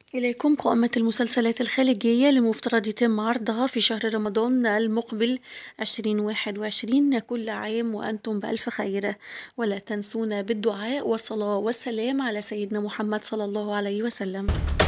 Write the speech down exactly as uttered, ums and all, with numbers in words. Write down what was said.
إليكم قائمة المسلسلات الخليجية المفترض يتم عرضها في شهر رمضان المقبل عشرين واحد وعشرين. كل عام وأنتم بألف خير، ولا تنسونا بالدعاء والصلاة والسلام على سيدنا محمد صلى الله عليه وسلم.